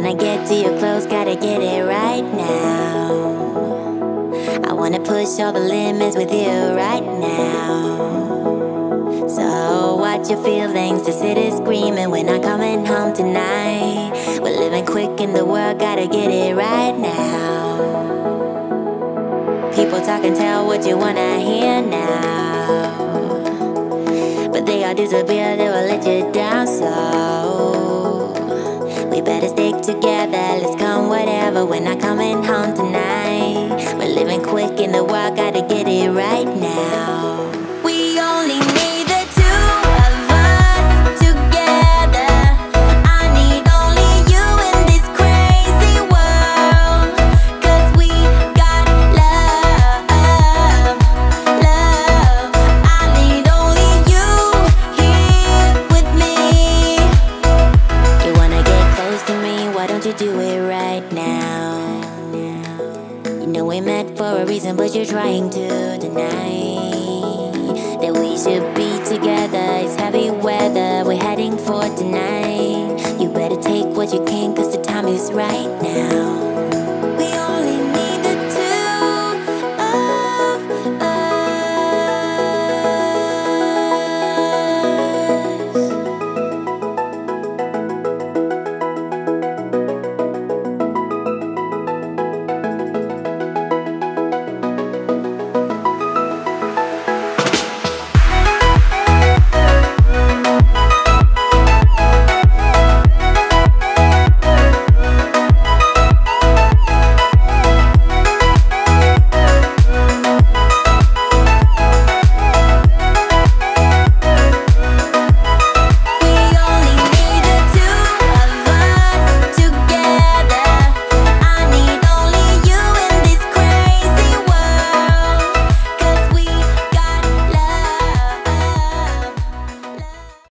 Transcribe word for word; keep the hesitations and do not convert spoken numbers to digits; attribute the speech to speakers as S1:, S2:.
S1: wanna get to your clothes, gotta get it right now. I wanna push all the limits with you right now. So watch your feelings, the city's screaming, we're not coming home tonight. We're living quick in the world, gotta get it right now. People talk and tell what you wanna hear now, but they all disappear, they will let you down. So we better stick together, let's come whatever, we're not coming home tonight. We're living quick in the world, gotta get it right now. We only need the two of us together. I need only you in this crazy world, 'cause we got love, love. I need only you here with me. You wanna get close to me, why don't you do it right now? You know we met for a reason, but you're trying to deny that we should be together. It's heavy weather, we're heading for tonight. You better take what you can, 'cause the time is right now.